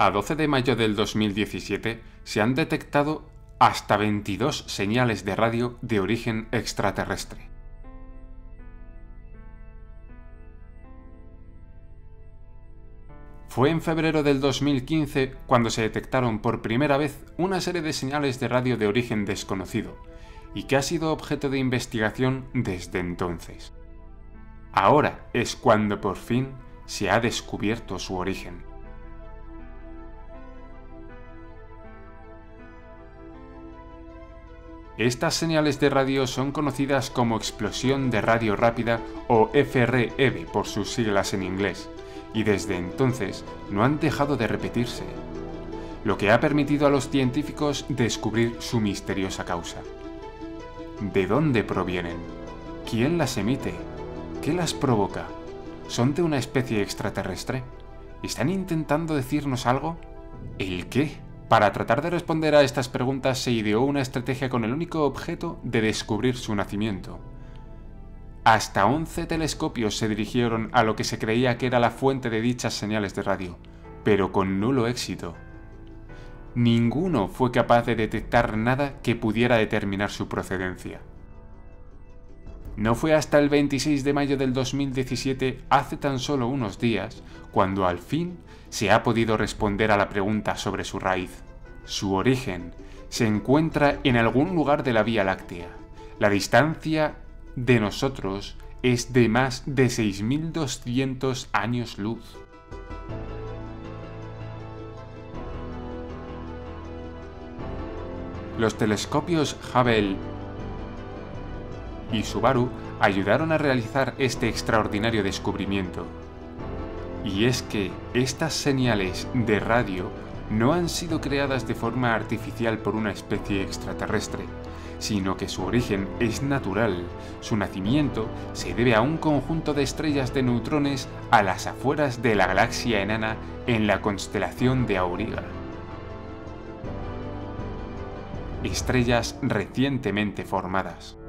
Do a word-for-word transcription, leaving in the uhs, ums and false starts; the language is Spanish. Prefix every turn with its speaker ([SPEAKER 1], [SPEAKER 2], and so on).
[SPEAKER 1] A doce de mayo del dos mil diecisiete se han detectado hasta veintidós señales de radio de origen extraterrestre. Fue en febrero del dos mil quince cuando se detectaron por primera vez una serie de señales de radio de origen desconocido, y que ha sido objeto de investigación desde entonces. Ahora es cuando por fin se ha descubierto su origen. Estas señales de radio son conocidas como explosión de radio rápida o F R E V por sus siglas en inglés, y desde entonces no han dejado de repetirse, lo que ha permitido a los científicos descubrir su misteriosa causa. ¿De dónde provienen? ¿Quién las emite? ¿Qué las provoca? ¿Son de una especie extraterrestre? ¿Están intentando decirnos algo? ¿El qué? Para tratar de responder a estas preguntas se ideó una estrategia con el único objeto de descubrir su nacimiento. Hasta once telescopios se dirigieron a lo que se creía que era la fuente de dichas señales de radio, pero con nulo éxito. Ninguno fue capaz de detectar nada que pudiera determinar su procedencia. No fue hasta el veintiséis de mayo del dos mil diecisiete, hace tan solo unos días, cuando al fin se ha podido responder a la pregunta sobre su raíz. Su origen se encuentra en algún lugar de la Vía Láctea. La distancia de nosotros es de más de seis mil doscientos años luz. Los telescopios Hubble y Subaru ayudaron a realizar este extraordinario descubrimiento. Y es que estas señales de radio no han sido creadas de forma artificial por una especie extraterrestre, sino que su origen es natural. Su nacimiento se debe a un conjunto de estrellas de neutrones a las afueras de la galaxia enana en la constelación de Auriga. Estrellas recientemente formadas.